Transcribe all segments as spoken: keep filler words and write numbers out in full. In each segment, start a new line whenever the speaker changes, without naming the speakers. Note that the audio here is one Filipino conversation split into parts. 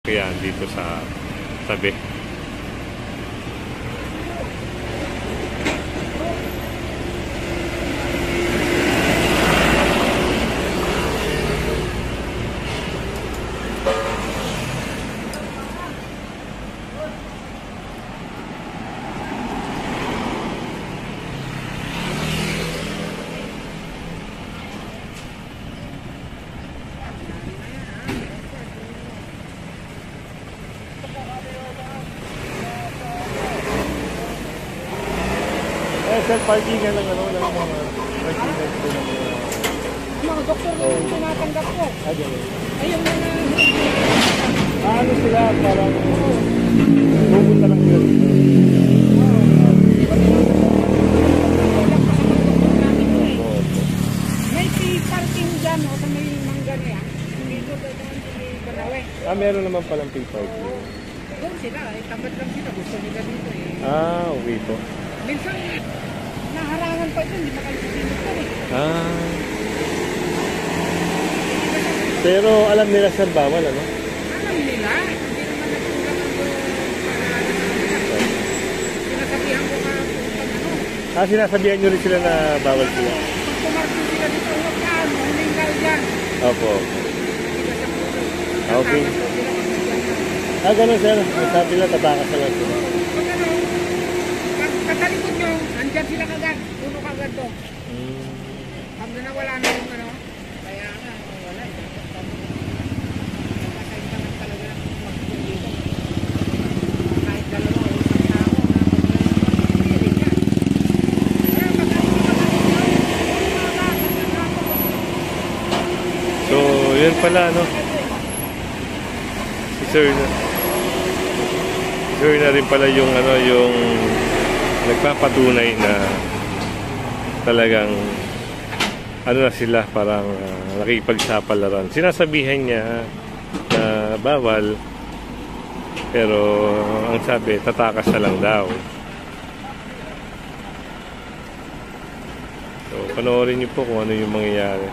Kaya dito sa tabi. Eh, self-parking nga lang ano, lang mga parking na ito ng mga...
Mga doktor na yung tinatanggap ko.
Ah, gano'n.
Ayun na na.
Ah, ano sila, parang... pupunta lang sila dito.
May parking dyan, o sa may manggana yan. Dito, dito, may Banawe.
Ah, meron naman palang pay parking.
Doon sila, eh, tamad lang sila. Gusto nila dito eh.
Ah, okay po.
Minsan, naharangan pa dyan, hindi makalimit ka eh.
Ah. Pero alam nila sir, bawal ano?
Alam nila, hindi naman nagsulat ang doon para sinasabihan ko nga kung ano.
Ah, sinasabihan nyo rin sila na bawal sila?
Pag pumarking sila dito, huwag ka, humingal dyan.
Opo. Okay. Ah, gano'n sir. Sabi nila, tatakas na lang sila.
Pag ano, pag katalikod nyo, andyan sila kagad, puno kagad to.
Hmm.
Pag na wala na yung ano, kaya nga, wala. Nakakaita lang talaga ng magpapun dito. Kahit dalawa o isang tao na magpipirin yan. Kaya
So, yun pala, no? Si sir na. Si sir na rin pala yung, ano, yung nagpapatunay na talagang ano na sila, parang uh, nakikipagsapalaran. Sinasabihan niya na bawal, pero ang sabi, tatakas na lang daw. So, panoorin niyo po kung ano yung mangyayari.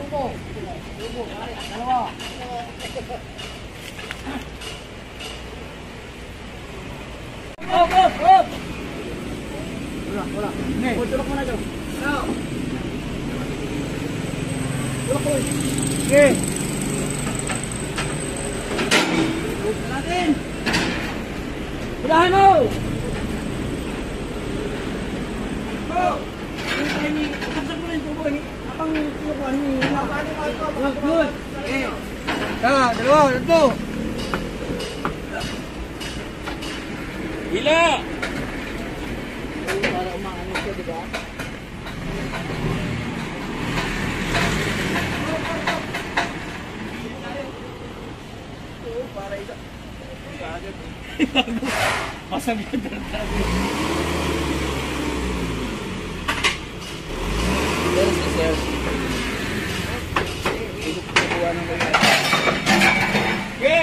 Op, op, op! Wala, wala. Ne, tulak mo na dyan. Now. Tulak ko. Sige. Tulak natin. Udahan mo! Go! Ini, saksak mo rin tubo. Apang tulukuhan ni... Good. Okay. Tama, dalawa, tatlo. Hila! Para umaano siya, di ba? Para ito. Masag yun talaga. There's the sales. Ito po kuha ng mga. Okay!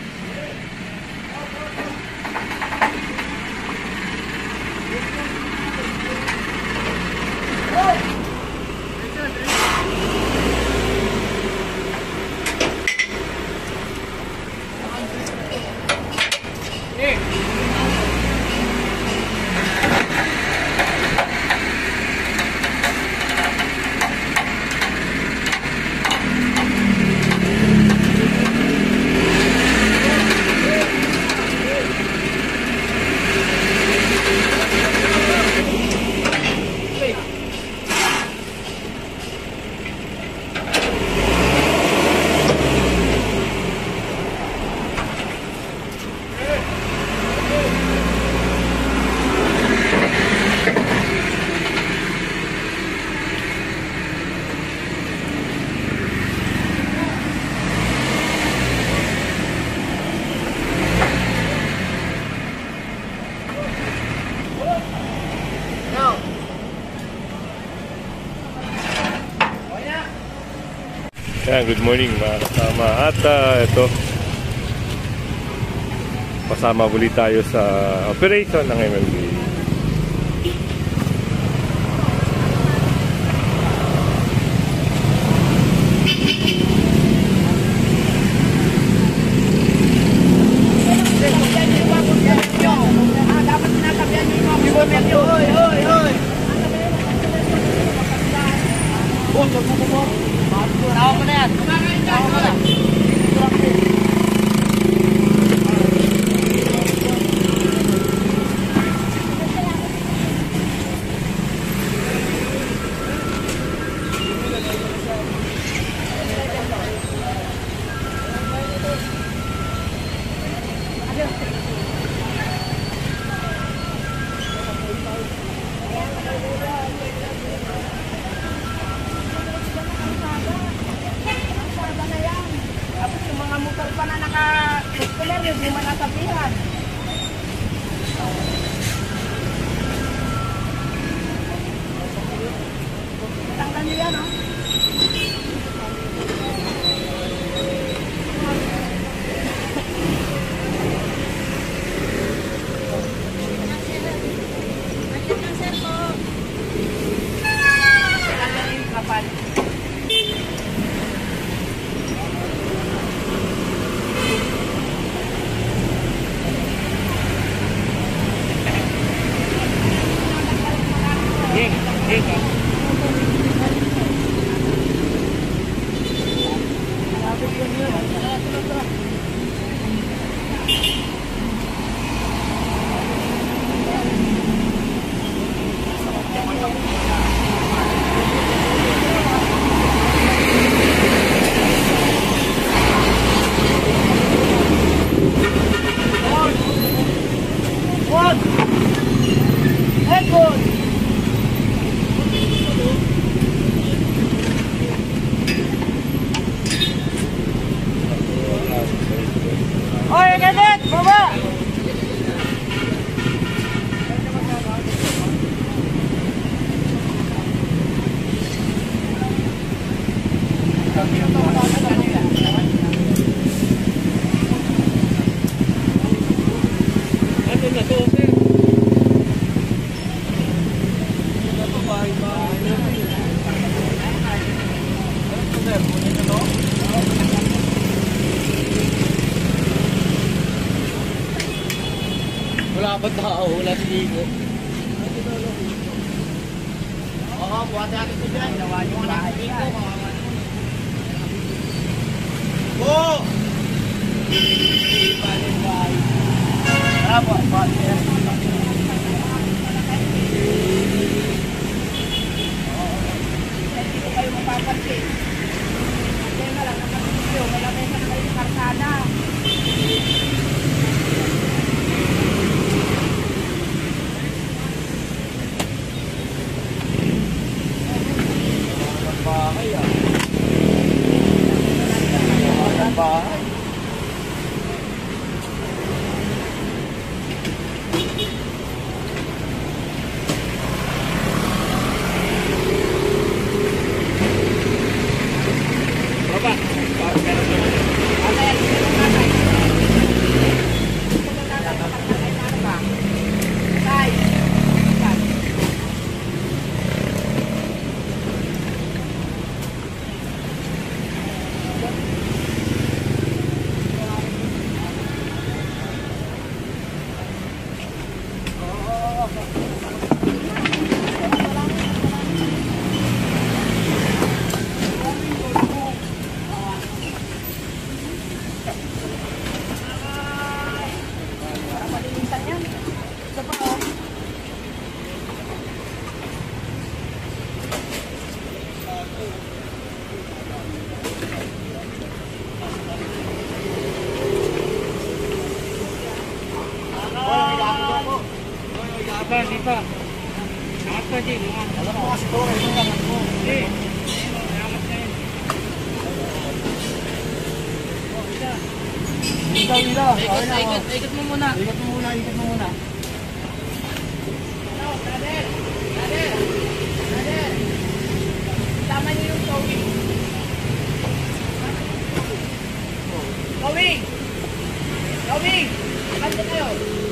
Yan, good morning mga kasama. At uh, ito, pasama muli tayo sa operation ng M M D.
Tawa mo na yan. Tawa mo na.
Pa na naka-escolar yung di man nasabihan. Tanggal niyo yan, oh. Tanggal yung kapal.
dapat nakahula si Dico. Oo, buhat natin ito dyan. Nawa yung bahay Dico. Oo! Tara po, buhat natin.
Hindi kayo mapapansin. Kaya nga lang, nakasisyo. Malaki na kayo sa karsada.
Bahay ah. Bahay.
Di pa. Angat pa, Jim.
Alam mo kasi ito, kayo yung angat mo.
Hindi. Angat na yun.
Ikaw, ila.
Ikot, ikot, ikot mo muna.
Ikot mo muna, ikot mo muna.
Ano, brother? Brother? Brother? Tama niyo yung towing. Towing! Towing! Banda kayo.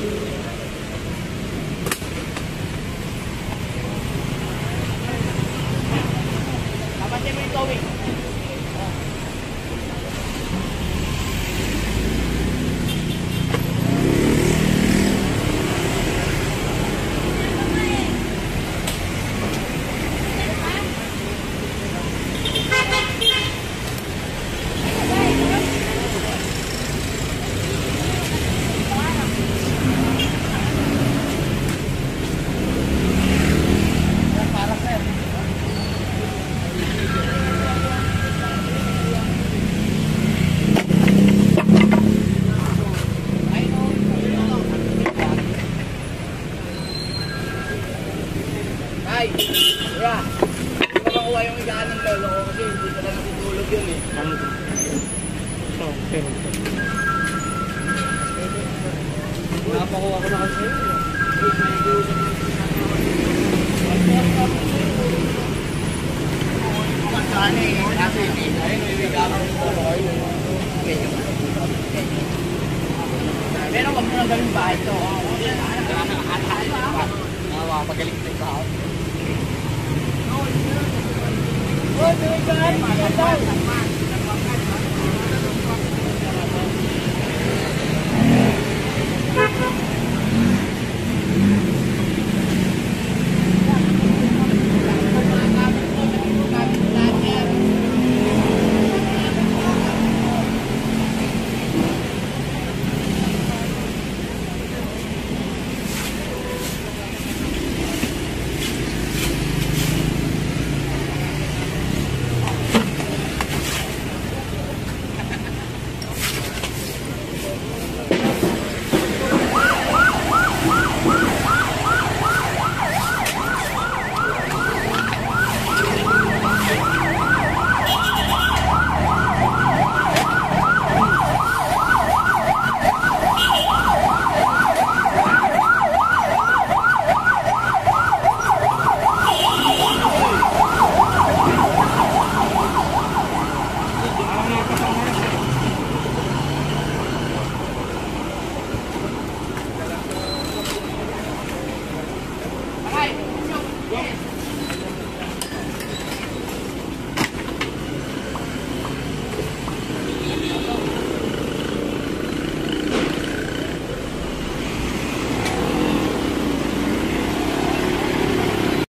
Kapatid mo yung towing. Ay, kuya, hindi ko makuha yung higaan ng lolo ko kasi hindi ko lang natutulog yun eh.
Okay.
Napakuha ko na kasi. Saan eh, nasa hindi. Ayun, may higaan ng lolo ko yun.
Pero wag mo lang gawin bahay to.
Nakakapagaling na yung bahay.
Oh, may higaan, maganda.